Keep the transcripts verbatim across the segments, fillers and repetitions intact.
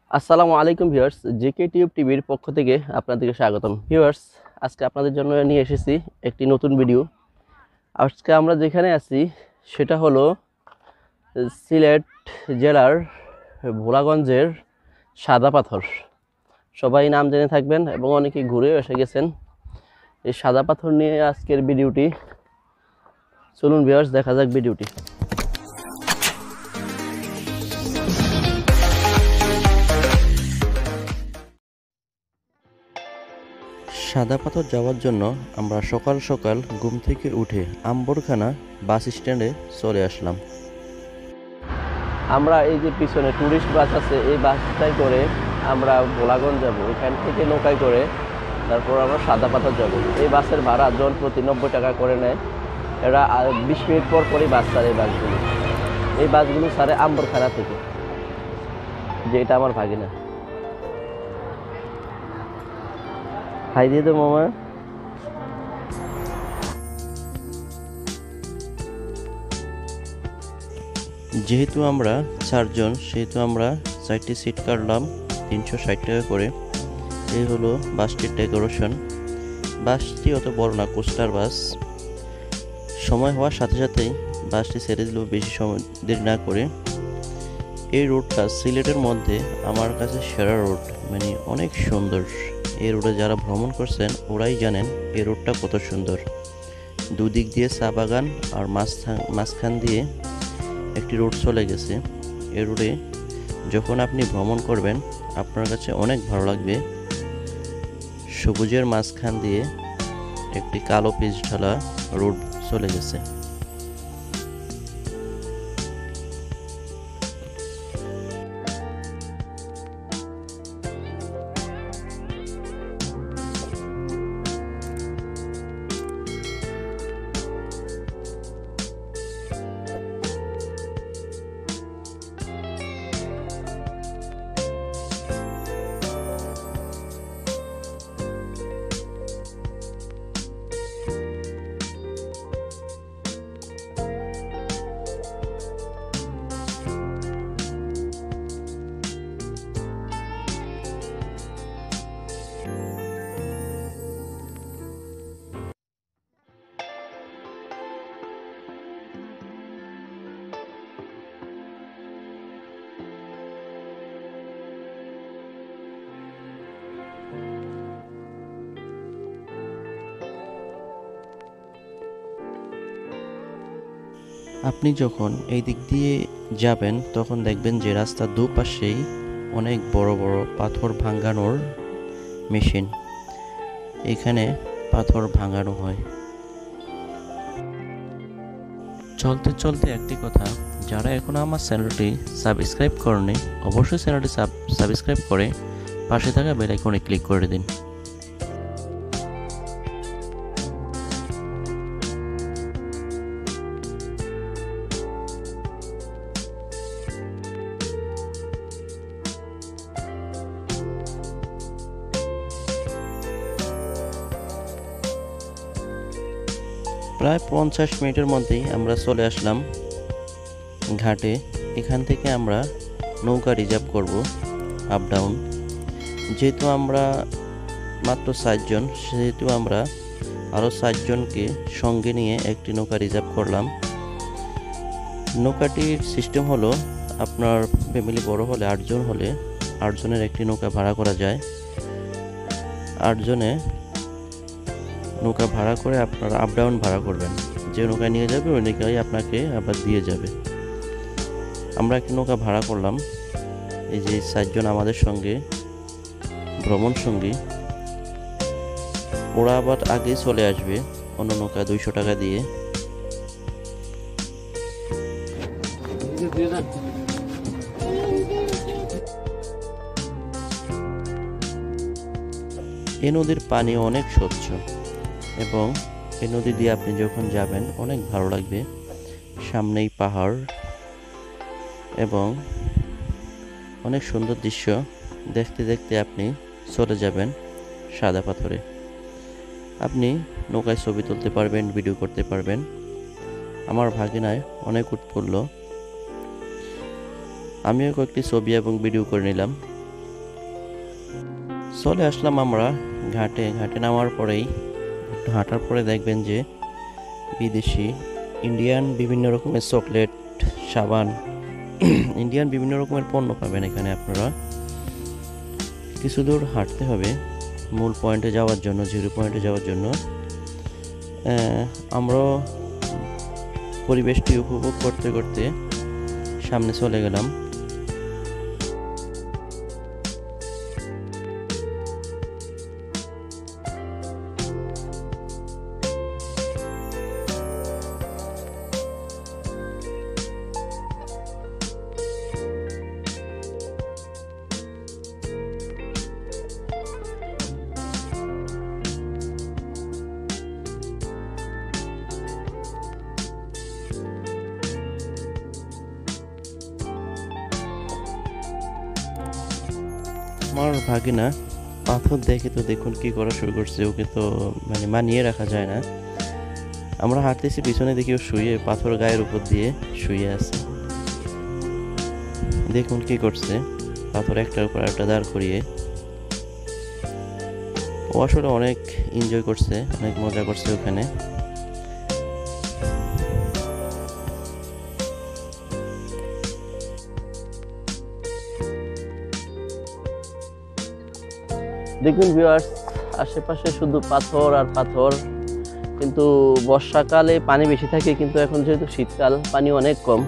আসসালামু আলাইকুম viewers, JK tube টিভির পক্ষ থেকে আপনাদেরকে স্বাগতম। ভিউয়ার্স, আজকে আপনাদের জন্য নিয়ে এসেছি একটি নতুন ভিডিও। আজকে আমরা যেখানে আছি সেটা হলো সিলেট জেলার ভোলাগঞ্জের সাদা পাথর। সবাই নাম জেনে থাকবেন এবং অনেকে ঘুরেও এসে গেছেন। এই সাদা পাথর নিয়ে আজকের ভিডিওটি। চলুন ভিউয়ার্স, দেখা যাক ভিডিওটি। সাদা পাথর যাওয়ার জন্য আমরা সকাল সকাল ঘুম থেকে উঠে আম্বরখানা বাস স্ট্যান্ডে চলে আসলাম। আমরা এই যে পিছনে ট্যুরিস্ট বাস আছে, এই বাসটাই করে আমরা ভোলাগঞ্জ যাব। এখান থেকে নৌকায় করে তারপর আমরা সাদা পাথর যাব। এই বাসের ভাড়া জন প্রতি নব্বই টাকা করে নেয়। এরা বিশ মিনিট পর পরই বাস ছাড়ে। এই বাসগুলো এই বাসগুলো ছাড়ে আম্বরখানা থেকে, যেটা আমার ভাগিনা। হাই দিয়ে দো মামা। যেহেতু আমরা চারজন, সেহেতু আমরা চারটি সিট কাটলাম তিনশো ষাট টাকা করে। এই হলো বাসটির ডেকোরেশন। বাসটি অত বড় না, কোস্টার বাস। সময় হওয়ার সাথে সাথেই বাসটি ছেড়ে দিল, বেশি সময় দেরি না করে। এই রোডটা সিলেটের মধ্যে আমার কাছে সেরা রোড, মানে অনেক সুন্দর। এই রোডে যারা ভ্রমণ করছেন ওরাই জানেন এই রোডটা কত সুন্দর। দুদিক দিয়ে চা বাগান আর মাঝখান দিয়ে একটি রোড চলে গেছে। এই রোডে যখন আপনি ভ্রমণ করবেন আপনার কাছে অনেক ভালো লাগবে। সবুজের মাঝখান দিয়ে একটি কালো পিচ ঢালা রোড চলে গেছে। আপনি যখন এই দিক দিয়ে যাবেন তখন দেখবেন যে রাস্তার দুপাশেই অনেক বড় বড় পাথর ভাঙানোর মেশিন। এখানে পাথর ভাঙানো হয়। চলতে চলতে একটি কথা, যারা এখনো আমার চ্যানেলটি সাবস্ক্রাইব করেনি অবশ্যই চ্যানেলটি সাবস্ক্রাইব করে পাশে থাকা বেল আইকনে ক্লিক করে দিন। প্রায় পঞ্চাশ মিনিটের মধ্যেই আমরা চলে আসলাম ঘাটে। এখান থেকে আমরা নৌকা রিজার্ভ করব আপ ডাউন। যেহেতু আমরা মাত্র চারজন, সেহেতু আমরা আরও চারজনকে সঙ্গে নিয়ে একটি নৌকা রিজার্ভ করলাম। নৌকাটির সিস্টেম হলো, আপনার ফ্যামিলি বড় হলে আটজন হলে আটজনের একটি নৌকা ভাড়া করা যায়। আটজনে নৌকা ভাড়া করে আপনারা আপ ডাউন ভাড়া করবেন। যে নৌকায় নিয়ে যাবে ওই নৌকায় আপনাকে আবার দিয়ে যাবে। আমরা একটি নৌকা ভাড়া করলাম। এই যে চারজন আমাদের সঙ্গে ভ্রমণ সঙ্গী, ওরা আবার আগেই চলে আসবে অন্য নৌকা দুইশো টাকা দিয়ে। এই নদীর পানি অনেক স্বচ্ছ এবং এই নদী দিয়ে আপনি যখন যাবেন অনেক ভালো লাগবে। সামনেই পাহাড় এবং অনেক সুন্দর দৃশ্য। দেখতে দেখতে আপনি চলে যাবেন সাদা পাথরে। আপনি নৌকায় ছবি তুলতে পারবেন, ভিডিও করতে পারবেন। আমার ভাগিনায় অনেক উৎফুল্ল। আমিও কয়েকটি ছবি এবং ভিডিও করে নিলাম। চলে আসলাম আমরা ঘাটে। ঘাটে নামার পরেই একটু হাঁটার পরে দেখবেন যে বিদেশি ইন্ডিয়ান বিভিন্ন রকমের চকলেট, সাবান, ইন্ডিয়ান বিভিন্ন রকমের পণ্য পাবেন এখানে। আপনারা কিছু দূর হাঁটতে হবে মূল পয়েন্টে যাওয়ার জন্য, জিরো পয়েন্টে যাওয়ার জন্য। আমরা পরিবেশটি উপভোগ করতে করতে সামনে চলে গেলাম। আমার ভাগিনা পাথর দেখে তো দেখুন কি করা শুরু করছে, ওকে তো মানে মানিয়ে রাখা যায় না। আমরা হাঁটতেছি, পিছনে দেখি ও শুয়ে পাথর গায়ের উপর দিয়ে শুয়ে আছে। দেখুন কি করছে, পাথর একটার উপর একটা দাঁড় করিয়ে। ও আসলে অনেক এনজয় করছে, অনেক মজা করছে ওখানে। দেখুন ভিউয়ার্স, আশেপাশে শুধু পাথর আর পাথর, কিন্তু বর্ষাকালে পানি বেশি থাকে, কিন্তু এখন যেহেতু শীতকাল পানি অনেক কম।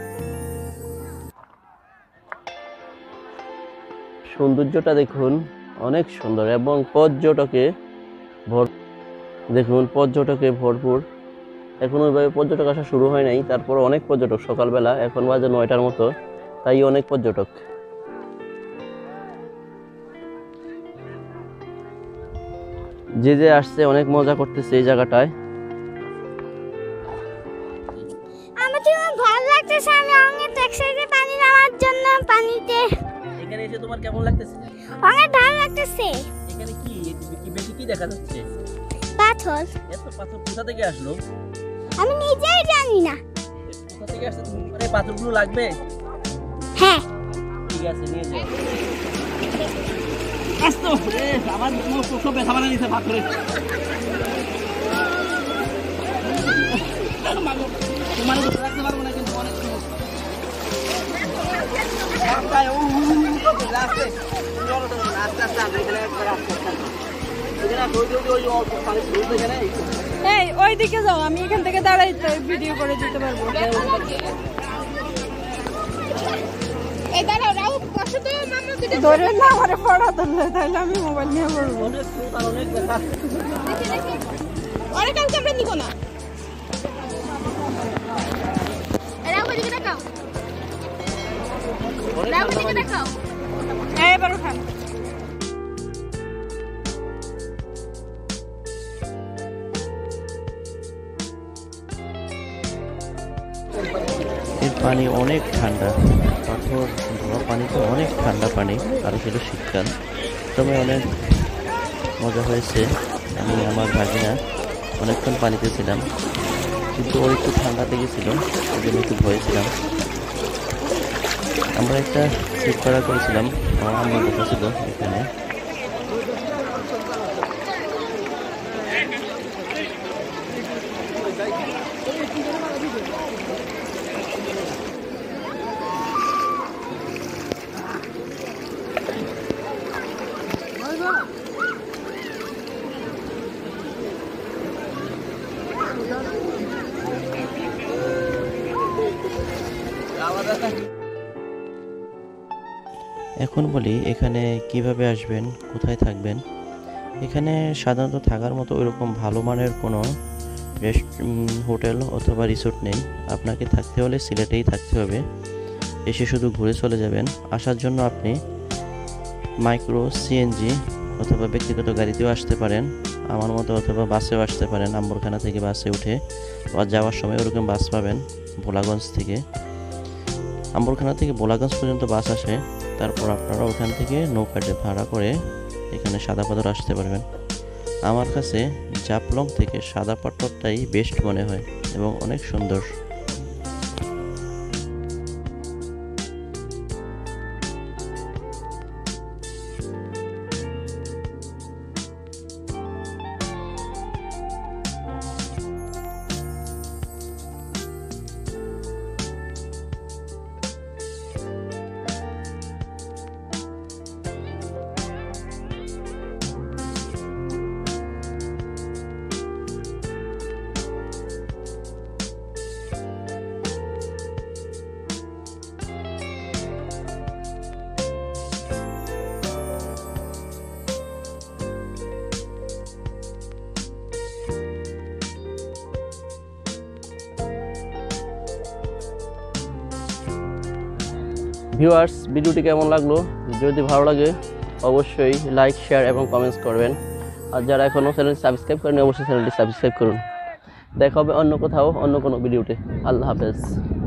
সৌন্দর্যটা দেখুন অনেক সুন্দর এবং পর্যটকে ভর দেখুন পর্যটকে ভরপুর। এখন ওইভাবে পর্যটক আসা শুরু হয় নাই, তারপর অনেক পর্যটক সকালবেলা, এখন বাজে নয়টার মতো, তাই অনেক পর্যটক। যে যে আসছে অনেক মজা করতেছে এই জায়গাটায়। আমার তো ভালো লাগতেছে, আমি অনেক এক্সাইটেড পানি নামার জন্য। পানিতে এখানে এসে তোমার কেমন লাগতেছে? অনেক ভালো লাগতেছে। এখানে কি কি বেশি কি দেখা যাচ্ছে? পাথর। এত পাথর কোথা থেকে আসলো? আমি নিজেই জানি না। কোথা থেকে আসছে? তোমার এই পাথরগুলো লাগবে? হ্যাঁ ঠিক আছে, নিয়ে যাও। আসতো রে, আমার মুখ সব ব্যথা বানাই দিছে পাথরে। তোমার উপরে রাখতে পারবো না, কিন্তু অনেক এই ওই দিকে যাও, আমি এখান থেকে দাঁড়াই তো ভিডিও করে দিতে পারবো। ধরে না আমার পড়া ধরলে তাহলে আমি মোবাইল নিয়ে পড়বো। অনেক কালকে আমরা নিব না। এবার উঠান। এর পানি অনেক ঠান্ডা, পাথর ধোয়া পানি তো অনেক ঠান্ডা পানি, আর ছিল শীতকাল। তবে অনেক মজা হয়েছে। আমি আমার ভাগিনা অনেকক্ষণ পানিতে ছিলাম, কিন্তু ওর একটু ঠান্ডা লেগেছিল, ওই জন্য একটু ভয় ছিলাম। আমরা একটা সিট ভাড়া করেছিলাম, আমার আম্মা বসেছিল এখানে। এখন বলি এখানে কিভাবে আসবেন, কোথায় থাকবেন। এখানে সাধারণত থাকার মতো ওইরকম ভালো মানের কোনো রেস্ট হোটেল অথবা রিসোর্ট নেই। আপনাকে থাকতে হলে সিলেটেই থাকতে হবে। এসে শুধু ঘুরে চলে যাবেন। আসার জন্য আপনি মাইক্রো, সিএনজি অথবা ব্যক্তিগত গাড়িতেও আসতে পারেন আমার মতো, অথবা বাসেও আসতে পারেন। আম্বরখানা থেকে বাসে উঠে আবার যাওয়ার সময় ওরকম বাস পাবেন ভোলাগঞ্জ থেকে। আম্বরখানা থেকে ভোলাগঞ্জ পর্যন্ত বাস আসে, তারপর আপনারা ওখান থেকে নৌকাতে ভাড়া করে এখানে সাদা পাথর আসতে পারবেন। আমার কাছে জাফলং থেকে সাদা পাথরটাই বেস্ট মনে হয় এবং অনেক সুন্দর। ভিউয়ার্স, ভিডিওটি কেমন লাগলো? যদি ভালো লাগে অবশ্যই লাইক, শেয়ার এবং কমেন্টস করবেন। আর যারা এখনও চ্যানেলটি সাবস্ক্রাইব করেনি অবশ্যই চ্যানেলটি সাবস্ক্রাইব করুন। দেখা হবে অন্য কোথাও অন্য কোনো ভিডিওতে। আল্লাহ হাফেজ।